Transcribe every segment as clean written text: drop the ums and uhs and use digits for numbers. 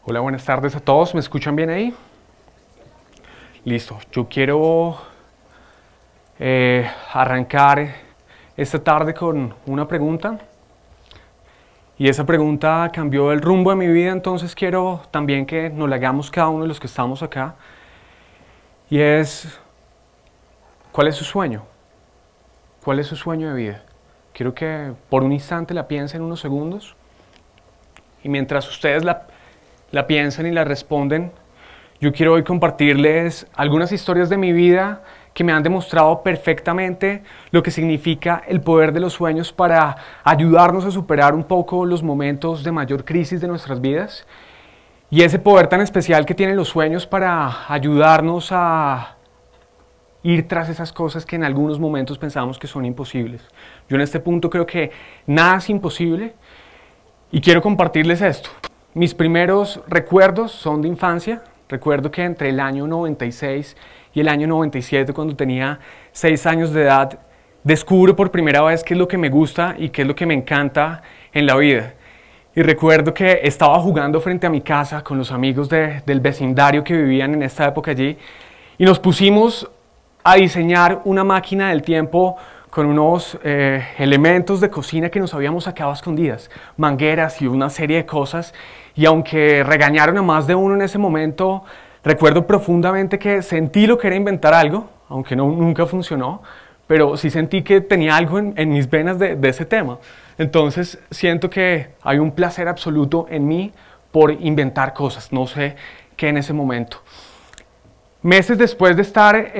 Hola, buenas tardes a todos. ¿Me escuchan bien ahí? Listo. Yo quiero arrancar esta tarde con una pregunta. Y esa pregunta cambió el rumbo de mi vida, entonces quiero también que nos la hagamos cada uno de los que estamos acá. Y es, ¿cuál es su sueño? ¿Cuál es su sueño de vida? Quiero que por un instante la piensen unos segundos. Y mientras ustedes la piensan y la responden, yo quiero hoy compartirles algunas historias de mi vida que me han demostrado perfectamente lo que significa el poder de los sueños para ayudarnos a superar un poco los momentos de mayor crisis de nuestras vidas y ese poder tan especial que tienen los sueños para ayudarnos a ir tras esas cosas que en algunos momentos pensamos que son imposibles. Yo en este punto creo que nada es imposible y quiero compartirles esto. Mis primeros recuerdos son de infancia. Recuerdo que entre el año 96 y el año 97, cuando tenía 6 años de edad, descubro por primera vez qué es lo que me gusta y qué es lo que me encanta en la vida. Y recuerdo que estaba jugando frente a mi casa con los amigos del vecindario que vivían en esta época allí y nos pusimos a diseñar una máquina del tiempo con unos elementos de cocina que nos habíamos sacado a escondidas, mangueras y una serie de cosas. Y aunque regañaron a más de uno en ese momento, recuerdo profundamente que sentí lo que era inventar algo, aunque nunca funcionó, pero sí sentí que tenía algo en mis venas de ese tema. Entonces siento que hay un placer absoluto en mí por inventar cosas, no sé qué en ese momento. Meses después de estar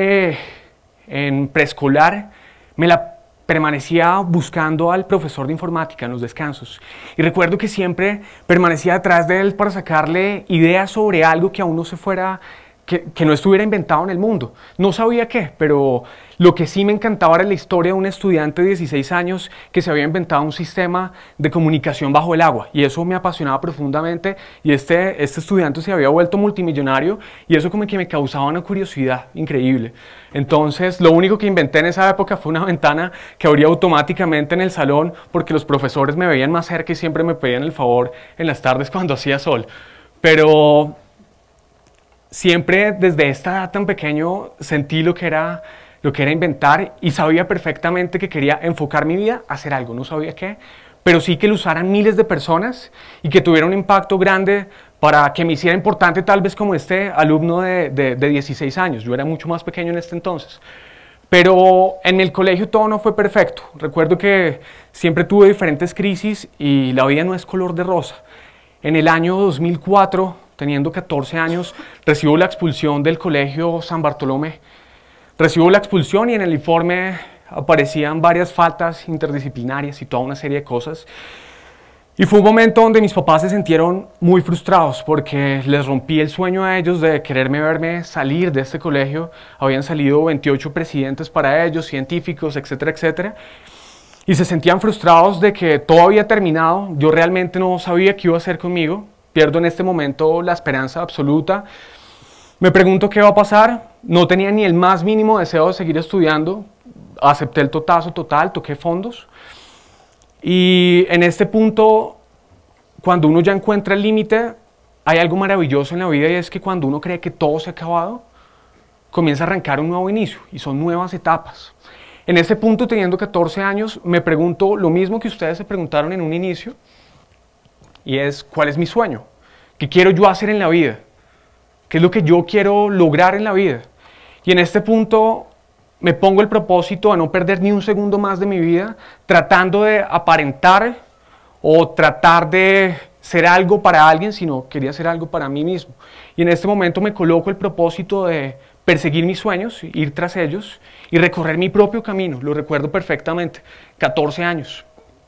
en preescolar, me la permanecía buscando al profesor de informática en los descansos. Y recuerdo que siempre permanecía detrás de él para sacarle ideas sobre algo que aún no se fuera, que no estuviera inventado en el mundo. No sabía qué, pero lo que sí me encantaba era la historia de un estudiante de 16 años que se había inventado un sistema de comunicación bajo el agua. Y eso me apasionaba profundamente. Y este estudiante se había vuelto multimillonario y eso como que me causaba una curiosidad increíble. Entonces, lo único que inventé en esa época fue una ventana que abría automáticamente en el salón porque los profesores me veían más cerca y siempre me pedían el favor en las tardes cuando hacía sol. Pero siempre desde esta edad tan pequeño sentí lo que era inventar y sabía perfectamente que quería enfocar mi vida a hacer algo, no sabía qué, pero sí que lo usaran miles de personas y que tuviera un impacto grande para que me hiciera importante tal vez como este alumno de 16 años. Yo era mucho más pequeño en este entonces. Pero en el colegio todo no fue perfecto. Recuerdo que siempre tuve diferentes crisis y la vida no es color de rosa. En el año 2004, teniendo 14 años, recibo la expulsión del colegio San Bartolomé. Recibo la expulsión y en el informe aparecían varias faltas interdisciplinarias y toda una serie de cosas. Y fue un momento donde mis papás se sintieron muy frustrados porque les rompí el sueño a ellos de quererme verme salir de este colegio. Habían salido 28 presidentes para ellos, científicos, etcétera, etcétera. Y se sentían frustrados de que todo había terminado. Yo realmente no sabía qué iba a hacer conmigo. Pierdo en este momento la esperanza absoluta. Me pregunto qué va a pasar. No tenía ni el más mínimo deseo de seguir estudiando. Acepté el totazo total, toqué fondos. Y en este punto, cuando uno ya encuentra el límite, hay algo maravilloso en la vida y es que cuando uno cree que todo se ha acabado, comienza a arrancar un nuevo inicio y son nuevas etapas. En ese punto, teniendo 14 años, me pregunto lo mismo que ustedes se preguntaron en un inicio y es, ¿cuál es mi sueño? ¿Qué quiero yo hacer en la vida? ¿Qué es lo que yo quiero lograr en la vida? Y en este punto me pongo el propósito de no perder ni un segundo más de mi vida tratando de aparentar o tratar de ser algo para alguien, sino quería ser algo para mí mismo. Y en este momento me coloco el propósito de perseguir mis sueños, ir tras ellos y recorrer mi propio camino. Lo recuerdo perfectamente, 14 años.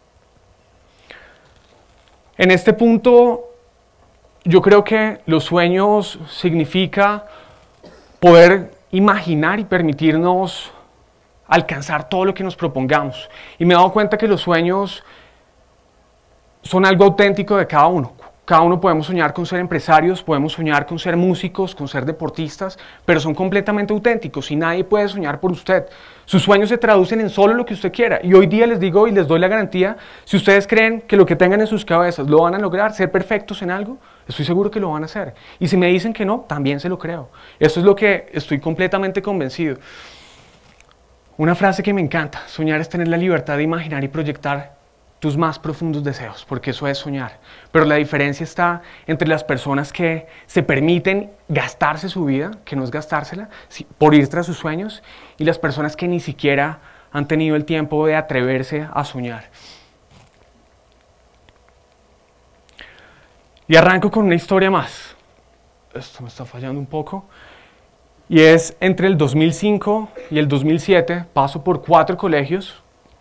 En este punto, yo creo que los sueños significa poder imaginar y permitirnos alcanzar todo lo que nos propongamos. Y me he dado cuenta que los sueños son algo auténtico de cada uno. Cada uno podemos soñar con ser empresarios, podemos soñar con ser músicos, con ser deportistas, pero son completamente auténticos y nadie puede soñar por usted. Sus sueños se traducen en solo lo que usted quiera. Y hoy día les digo y les doy la garantía, si ustedes creen que lo que tengan en sus cabezas lo van a lograr, ser perfectos en algo, estoy seguro que lo van a hacer. Y si me dicen que no, también se lo creo. Eso es lo que estoy completamente convencido. Una frase que me encanta: soñar es tener la libertad de imaginar y proyectar tus más profundos deseos, porque eso es soñar. Pero la diferencia está entre las personas que se permiten gastarse su vida, que no es gastársela, por ir tras sus sueños, y las personas que ni siquiera han tenido el tiempo de atreverse a soñar. Y arranco con una historia más. Esto me está fallando un poco. Y es entre el 2005 y el 2007, paso por 4 colegios,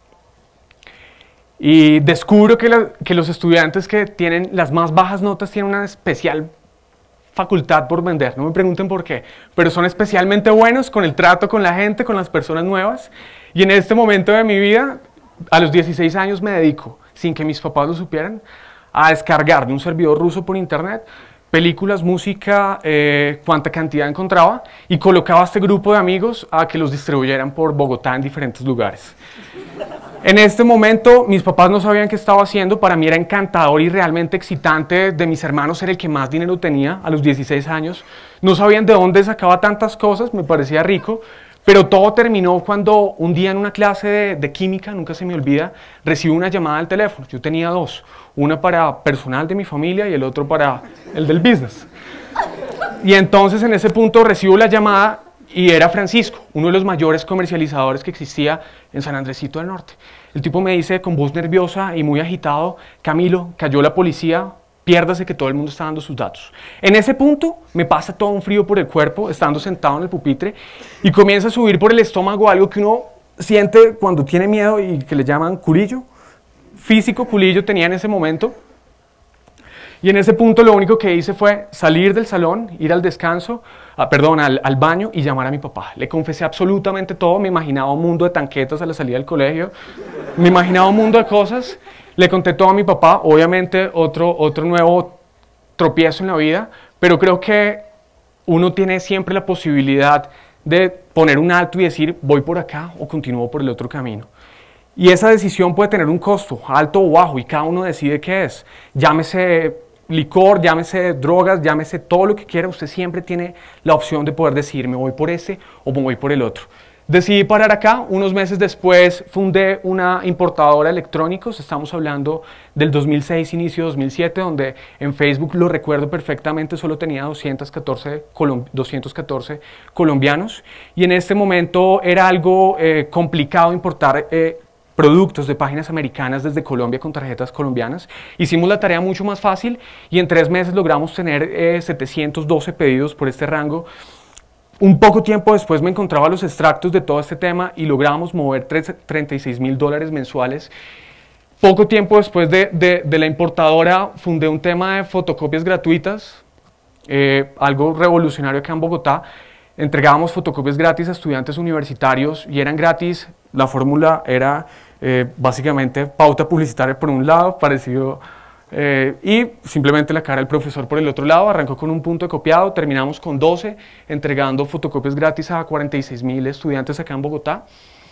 y descubro que los estudiantes que tienen las más bajas notas tienen una especial facultad por vender. No me pregunten por qué, pero son especialmente buenos con el trato con la gente, con las personas nuevas. Y en este momento de mi vida, a los 16 años, me dedico, sin que mis papás lo supieran, a descargar de un servidor ruso por internet películas, música, cuanta cantidad encontraba, y colocaba a este grupo de amigos a que los distribuyeran por Bogotá en diferentes lugares. En este momento mis papás no sabían qué estaba haciendo. Para mí era encantador y realmente excitante. De mis hermanos era el que más dinero tenía a los 16 años. No sabían de dónde sacaba tantas cosas, me parecía rico. Pero todo terminó cuando un día en una clase de química, nunca se me olvida, recibo una llamada al teléfono. Yo tenía 2, una para personal de mi familia y el otro para el del business. Y entonces en ese punto recibo la llamada y era Francisco, uno de los mayores comercializadores que existía en San Andresito del Norte. El tipo me dice con voz nerviosa y muy agitado: Camilo, cayó la policía, piérdase que todo el mundo está dando sus datos. En ese punto me pasa todo un frío por el cuerpo, estando sentado en el pupitre, y comienza a subir por el estómago algo que uno siente cuando tiene miedo y que le llaman culillo. Físico culillo tenía en ese momento. Y en ese punto lo único que hice fue salir del salón, ir al descanso, al baño y llamar a mi papá. Le confesé absolutamente todo, me imaginaba un mundo de tanquetas a la salida del colegio, me imaginaba un mundo de cosas, le conté todo a mi papá, obviamente otro nuevo tropiezo en la vida, pero creo que uno tiene siempre la posibilidad de poner un alto y decir: voy por acá o continúo por el otro camino. Y esa decisión puede tener un costo, alto o bajo, y cada uno decide qué es. Llámese licor, llámese drogas, llámese todo lo que quiera, usted siempre tiene la opción de poder decidir: me voy por ese o me voy por el otro. Decidí parar acá. Unos meses después fundé una importadora de electrónicos. Estamos hablando del 2006, inicio 2007, donde en Facebook, lo recuerdo perfectamente, solo tenía 214 colombianos, y en este momento era algo complicado importar productos de páginas americanas desde Colombia con tarjetas colombianas. Hicimos la tarea mucho más fácil y en 3 meses logramos tener 712 pedidos por este rango. Un poco tiempo después me encontraba los extractos de todo este tema y logramos mover $36.000 mensuales. Poco tiempo después de la importadora fundé un tema de fotocopias gratuitas, algo revolucionario acá en Bogotá. Entregábamos fotocopias gratis a estudiantes universitarios y eran gratis. La fórmula era básicamente pauta publicitaria por un lado, parecido, y simplemente la cara del profesor por el otro lado. Arrancó con un punto de copiado, terminamos con 12, entregando fotocopias gratis a 46.000 estudiantes acá en Bogotá.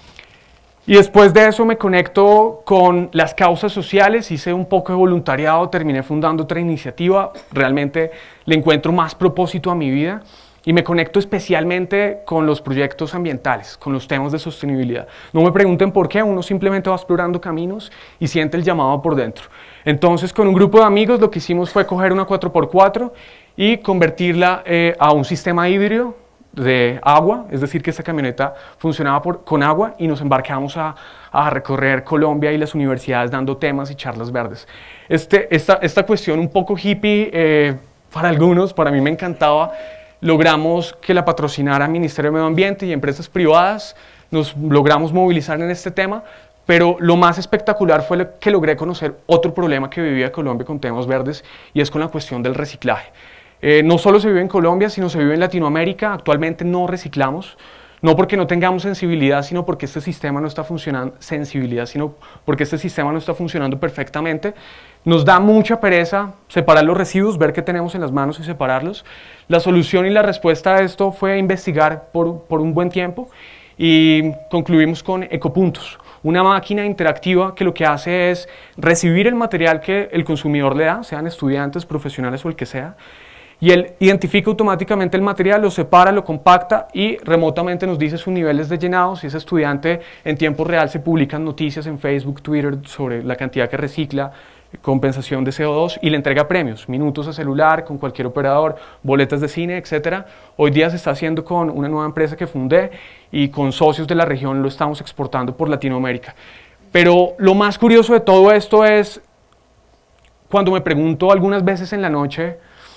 Y después de eso me conecto con las causas sociales, hice un poco de voluntariado, terminé fundando otra iniciativa, realmente le encuentro más propósito a mi vida. Y me conecto especialmente con los proyectos ambientales, con los temas de sostenibilidad. No me pregunten por qué, uno simplemente va explorando caminos y siente el llamado por dentro. Entonces, con un grupo de amigos, lo que hicimos fue coger una 4x4 y convertirla a un sistema híbrido de agua, es decir, que esta camioneta funcionaba con agua, y nos embarcamos a recorrer Colombia y las universidades dando temas y charlas verdes. Esta cuestión un poco hippie para algunos, para mí me encantaba. Logramos que la patrocinara el Ministerio de Medio Ambiente y empresas privadas, nos logramos movilizar en este tema, pero lo más espectacular fue que logré conocer otro problema que vivía Colombia con temas verdes, y es con la cuestión del reciclaje. No solo se vive en Colombia, sino se vive en Latinoamérica. Actualmente no reciclamos. No porque no tengamos sensibilidad, sino porque este sistema no está funcionando, sino porque este sistema no está funcionando perfectamente. Nos da mucha pereza separar los residuos, ver qué tenemos en las manos y separarlos. La solución y la respuesta a esto fue investigar por un buen tiempo y concluimos con ecopuntos, una máquina interactiva que lo que hace es recibir el material que el consumidor le da, sean estudiantes, profesionales o el que sea, y él identifica automáticamente el material, lo separa, lo compacta y remotamente nos dice sus niveles de llenado. Si es estudiante, en tiempo real se publican noticias en Facebook, Twitter sobre la cantidad que recicla, compensación de CO2 y le entrega premios, minutos a celular, con cualquier operador, boletas de cine, etc. Hoy día se está haciendo con una nueva empresa que fundé y con socios de la región lo estamos exportando por Latinoamérica. Pero lo más curioso de todo esto es cuando me pregunto algunas veces en la noche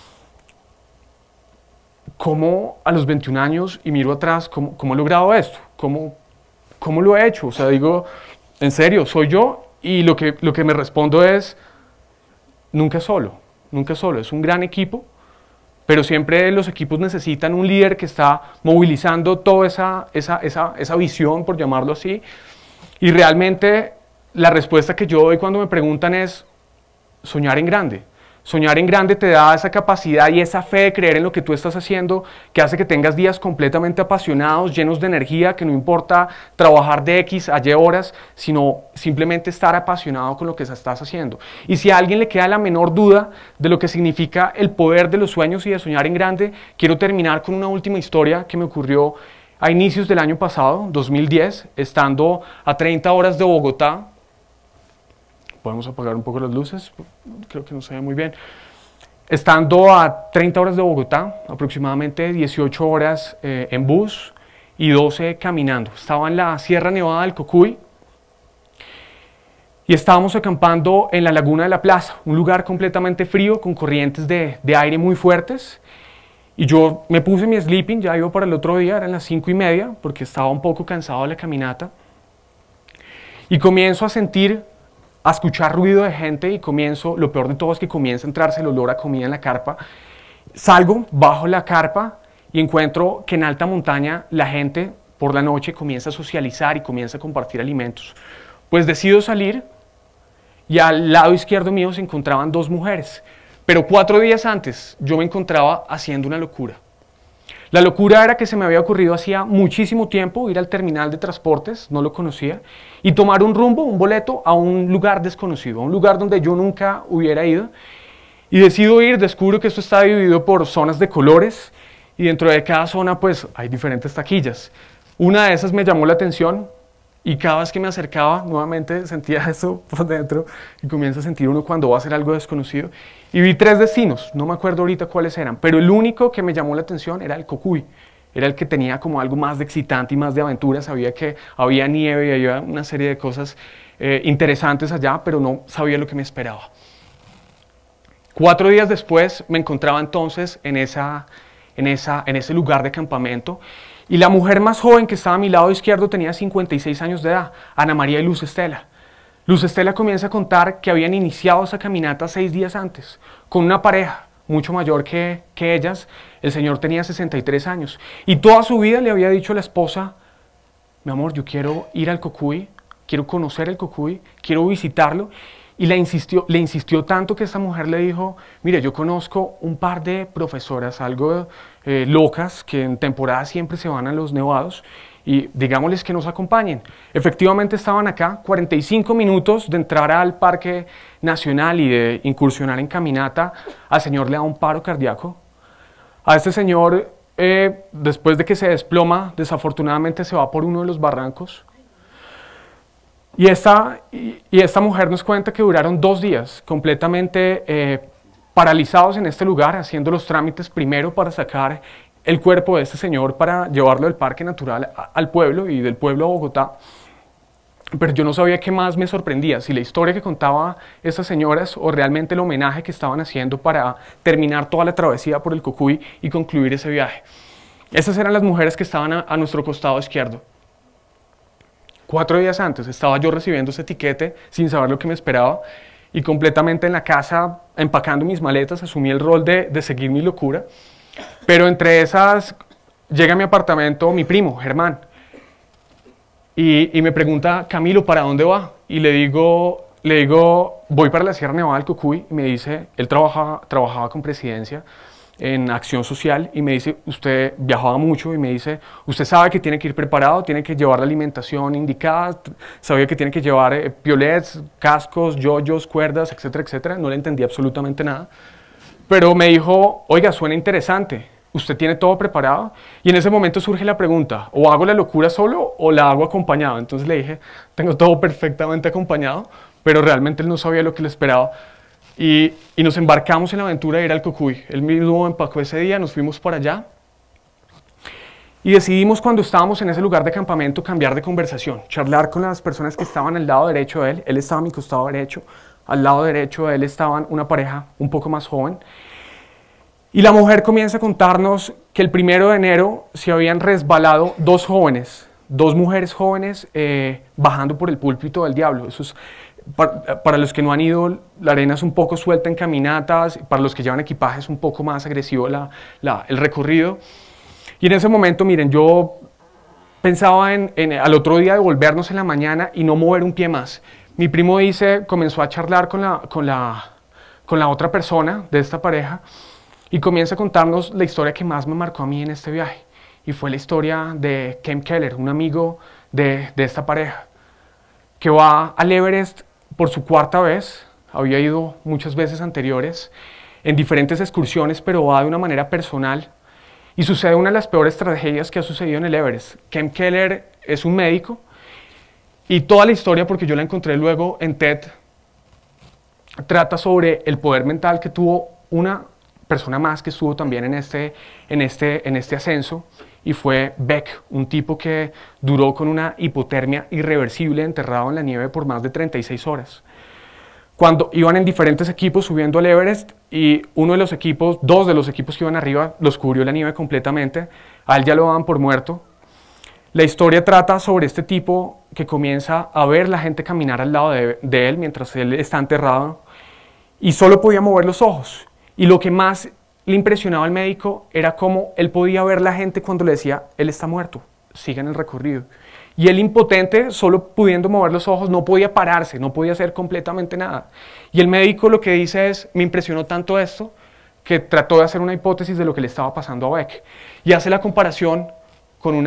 cómo a los 21 años y miro atrás, cómo he logrado esto, cómo lo he hecho. O sea, digo, en serio, soy yo. Y lo que me respondo es, nunca solo, es un gran equipo, pero siempre los equipos necesitan un líder que está movilizando toda esa visión, por llamarlo así, y realmente la respuesta que yo doy cuando me preguntan es soñar en grande. Soñar en grande te da esa capacidad y esa fe de creer en lo que tú estás haciendo, que hace que tengas días completamente apasionados, llenos de energía, que no importa trabajar de X a Y horas, sino simplemente estar apasionado con lo que estás haciendo. Y si a alguien le queda la menor duda de lo que significa el poder de los sueños y de soñar en grande, quiero terminar con una última historia que me ocurrió a inicios del año pasado, 2010, estando a 30 horas de Bogotá. Podemos apagar un poco las luces, creo que no se ve muy bien. Estando a 30 horas de Bogotá, aproximadamente 18 horas en bus y 12 caminando. Estaba en la Sierra Nevada del Cocuy y estábamos acampando en la Laguna de la Plaza, un lugar completamente frío con corrientes de aire muy fuertes. Y yo me puse mi sleeping, ya iba para el otro día, eran las 5:30, porque estaba un poco cansado de la caminata. Y comienzo a escuchar ruido de gente y lo peor de todo es que comienza a entrarse el olor a comida en la carpa. Salgo, bajo la carpa y encuentro que en alta montaña la gente por la noche comienza a socializar y comienza a compartir alimentos. Pues decido salir y al lado izquierdo mío se encontraban 2 mujeres, pero 4 días antes yo me encontraba haciendo una locura. La locura era que se me había ocurrido hacía muchísimo tiempo ir al terminal de transportes, no lo conocía, y tomar un boleto a un lugar desconocido, a un lugar donde yo nunca hubiera ido. Y decido ir, descubro que esto está dividido por zonas de colores y dentro de cada zona pues hay diferentes taquillas. Una de esas me llamó la atención y cada vez que me acercaba nuevamente sentía eso por dentro y comienza a sentir uno cuando va a hacer algo desconocido. Y vi 3 destinos, no me acuerdo ahorita cuáles eran, pero el único que me llamó la atención era el Cocuy. Era el que tenía como algo más de excitante y más de aventura. Sabía que había nieve y había una serie de cosas interesantes allá, pero no sabía lo que me esperaba. 4 días después me encontraba entonces en ese lugar de campamento y la mujer más joven que estaba a mi lado izquierdo tenía 56 años de edad, Ana María y Luz Estela. Luz Estela comienza a contar que habían iniciado esa caminata 6 días antes, con una pareja mucho mayor que ellas. El señor tenía 63 años y toda su vida le había dicho a la esposa: mi amor, yo quiero ir al Cocuy, quiero conocer el Cocuy, quiero visitarlo. Y le insistió tanto que esta mujer le dijo: mire, yo conozco un par de profesoras algo locas que en temporada siempre se van a los nevados y digámosles que nos acompañen. Efectivamente estaban acá, 45 minutos de entrar al Parque Nacional y de incursionar en caminata. Al señor le da un paro cardíaco. A este señor, después de que se desploma, desafortunadamente se va por uno de los barrancos. Y esta mujer nos cuenta que duraron 2 días completamente paralizados en este lugar, haciendo los trámites primero para sacar el cuerpo de este señor para llevarlo del Parque Natural al pueblo y del pueblo a Bogotá. Pero yo no sabía qué más me sorprendía, si la historia que contaba estas señoras o realmente el homenaje que estaban haciendo para terminar toda la travesía por el Cocuy y concluir ese viaje. Esas eran las mujeres que estaban a nuestro costado izquierdo. 4 días antes estaba yo recibiendo ese tiquete sin saber lo que me esperaba y completamente en la casa empacando mis maletas asumí el rol de seguir mi locura. Pero entre esas llega a mi apartamento mi primo, Germán, y me pregunta, Camilo, ¿para dónde va? Y le digo, voy para la Sierra Nevada del Cocuy, y me dice, él trabajaba con Presidencia en acción social, y me dice, usted viajaba mucho, y me dice, usted sabe que tiene que ir preparado, tiene que llevar la alimentación indicada, sabía que tiene que llevar piolets, cascos, yoyos, cuerdas, etcétera, etcétera. No le entendí absolutamente nada, pero me dijo, oiga, suena interesante, ¿usted tiene todo preparado? Y en ese momento surge la pregunta, ¿o hago la locura solo o la hago acompañado? Entonces le dije, tengo todo perfectamente acompañado, pero realmente él no sabía lo que le esperaba. Y nos embarcamos en la aventura de ir al Cocuy. Él mismo empacó ese día, nos fuimos para allá. Y decidimos, cuando estábamos en ese lugar de campamento, cambiar de conversación, charlar con las personas que estaban al lado derecho de él. Él estaba a mi costado derecho, al lado derecho de él estaban una pareja un poco más joven. Y la mujer comienza a contarnos que el 1 de enero se habían resbalado dos mujeres jóvenes bajando por el púlpito del diablo. Eso es, para los que no han ido, la arena es un poco suelta en caminatas, para los que llevan equipaje es un poco más agresivo el recorrido. Y en ese momento, miren, yo pensaba al otro día devolvernos en la mañana y no mover un pie más. Mi primo comenzó a charlar con la otra persona de esta pareja y comienza a contarnos la historia que más me marcó a mí en este viaje. Y fue la historia de Ken Keller, un amigo de esta pareja, que va al Everest por su 4ª vez. Había ido muchas veces anteriores en diferentes excursiones, pero va de una manera personal. Y sucede una de las peores tragedias que ha sucedido en el Everest. Ken Keller es un médico, y toda la historia, porque yo la encontré luego en TED, trata sobre el poder mental que tuvo una persona más que estuvo también en este ascenso, y fue Beck, un tipo que duró con una hipotermia irreversible enterrado en la nieve por más de 36 horas. Cuando iban en diferentes equipos subiendo al Everest, y dos de los equipos que iban arriba los cubrió la nieve completamente, a él ya lo daban por muerto. La historia trata sobre este tipo que comienza a ver la gente caminar al lado de él mientras él está enterrado, y solo podía mover los ojos. Y lo que más le impresionaba al médico era cómo él podía ver la gente cuando le decía, él está muerto, sigan el recorrido. Y él, impotente, solo pudiendo mover los ojos, no podía pararse, no podía hacer completamente nada. Y el médico lo que dice es, me impresionó tanto esto, que trató de hacer una hipótesis de lo que le estaba pasando a Beck. Y hace la comparación con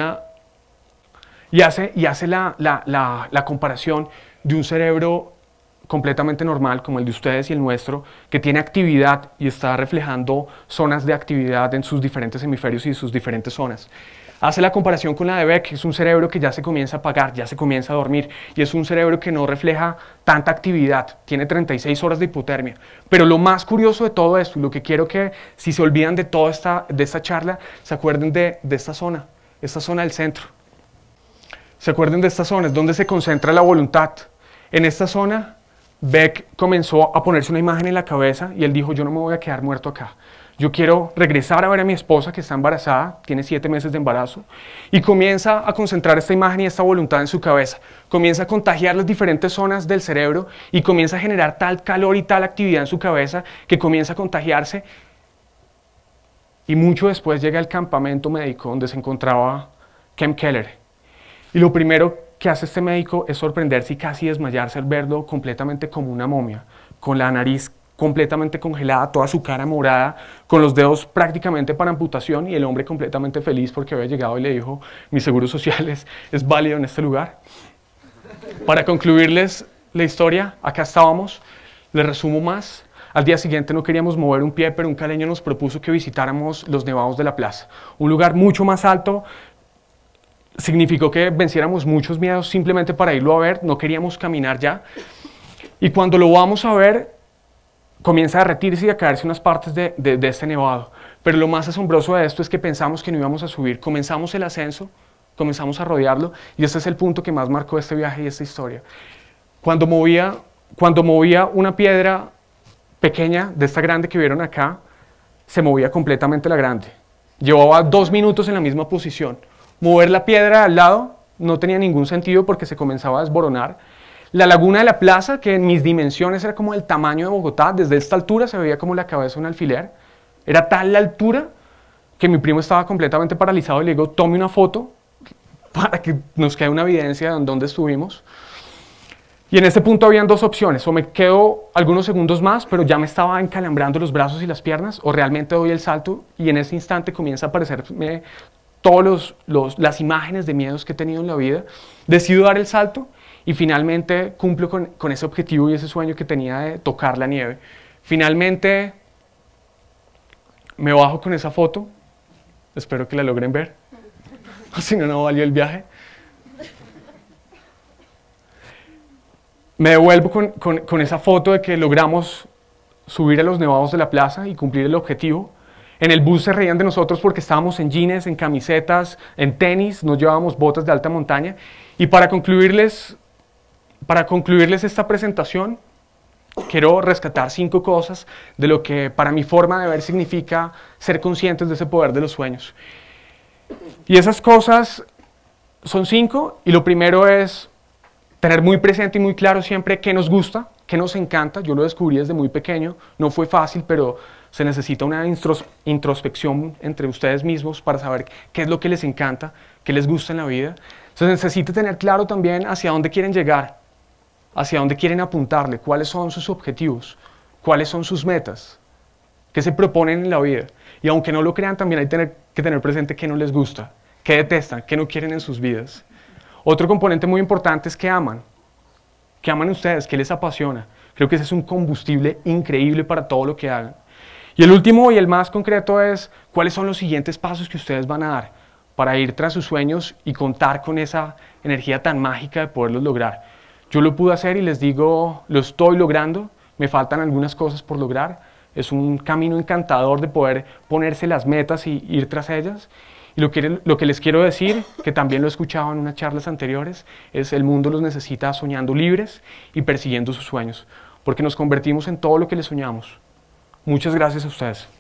hace la comparación de un cerebro completamente normal, como el de ustedes y el nuestro, que tiene actividad y está reflejando zonas de actividad en sus diferentes hemisferios y sus diferentes zonas. Hace la comparación con la de Beck, que es un cerebro que ya se comienza a apagar, ya se comienza a dormir, y es un cerebro que no refleja tanta actividad, tiene 36 horas de hipotermia. Pero lo más curioso de todo esto, y lo que quiero que, si se olvidan de toda esta charla, se acuerden de esta zona del centro. Se acuerden de esta zona, es donde se concentra la voluntad. En esta zona, Beck comenzó a ponerse una imagen en la cabeza y él dijo, yo no me voy a quedar muerto acá. Yo quiero regresar a ver a mi esposa que está embarazada, tiene 7 meses de embarazo, y comienza a concentrar esta imagen y esta voluntad en su cabeza. Comienza a contagiar las diferentes zonas del cerebro y comienza a generar tal calor y tal actividad en su cabeza que comienza a contagiarse. Y mucho después llega al campamento médico donde se encontraba Ken Keller. Y lo primero que hace este médico es sorprenderse y casi desmayarse al verlo completamente como una momia, con la nariz completamente congelada, toda su cara morada, con los dedos prácticamente para amputación, y el hombre completamente feliz porque había llegado y le dijo, mi seguro social es válido en este lugar. Para concluirles la historia, acá estábamos, les resumo más. Al día siguiente no queríamos mover un pie, pero un caleño nos propuso que visitáramos los nevados de la plaza, un lugar mucho más alto. Significó que venciéramos muchos miedos simplemente para irlo a ver, no queríamos caminar ya. Y cuando lo vamos a ver, comienza a derretirse y a caerse unas partes de este nevado. Pero lo más asombroso de esto es que pensamos que no íbamos a subir. Comenzamos el ascenso, comenzamos a rodearlo, y este es el punto que más marcó este viaje y esta historia. Cuando movía una piedra pequeña, de esta grande que vieron acá, se movía completamente la grande. Llevaba 2 minutos en la misma posición. Mover la piedra al lado no tenía ningún sentido porque se comenzaba a desboronar. La laguna de la plaza, que en mis dimensiones era como el tamaño de Bogotá, desde esta altura se veía como la cabeza de un alfiler. Era tal la altura que mi primo estaba completamente paralizado y le digo, tome una foto para que nos quede una evidencia de dónde estuvimos. Y en este punto habían dos opciones, o me quedo algunos segundos más, pero ya me estaba encalambrando los brazos y las piernas, o realmente doy el salto y en ese instante comienza a aparecerme todas las imágenes de miedos que he tenido en la vida. Decido dar el salto y finalmente cumplo con ese objetivo y ese sueño que tenía de tocar la nieve. Finalmente me bajo con esa foto, espero que la logren ver, si no, no valió el viaje. Me devuelvo con esa foto de que logramos subir a los nevados de la plaza y cumplir el objetivo. En el bus se reían de nosotros porque estábamos en jeans, en camisetas, en tenis, no llevábamos botas de alta montaña. Y para concluirles esta presentación, quiero rescatar 5 cosas de lo que para mi forma de ver significa ser conscientes de ese poder de los sueños. Y esas cosas son 5, y lo primero es tener muy presente y muy claro siempre qué nos gusta, qué nos encanta. Yo lo descubrí desde muy pequeño, no fue fácil, pero se necesita una introspección entre ustedes mismos para saber qué es lo que les encanta, qué les gusta en la vida. Se necesita tener claro también hacia dónde quieren llegar, hacia dónde quieren apuntarle, cuáles son sus objetivos, cuáles son sus metas, qué se proponen en la vida. Y aunque no lo crean, también hay que tener presente qué no les gusta, qué detestan, qué no quieren en sus vidas. Otro componente muy importante es que aman ustedes, qué les apasiona. Creo que ese es un combustible increíble para todo lo que hagan. Y el último y el más concreto es cuáles son los siguientes pasos que ustedes van a dar para ir tras sus sueños y contar con esa energía tan mágica de poderlos lograr. Yo lo pude hacer y les digo, lo estoy logrando, me faltan algunas cosas por lograr. Es un camino encantador de poder ponerse las metas y ir tras ellas. Y lo que les quiero decir, que también lo he escuchado en unas charlas anteriores, es el mundo los necesita soñando libres y persiguiendo sus sueños, porque nos convertimos en todo lo que les soñamos. Muchas gracias a ustedes.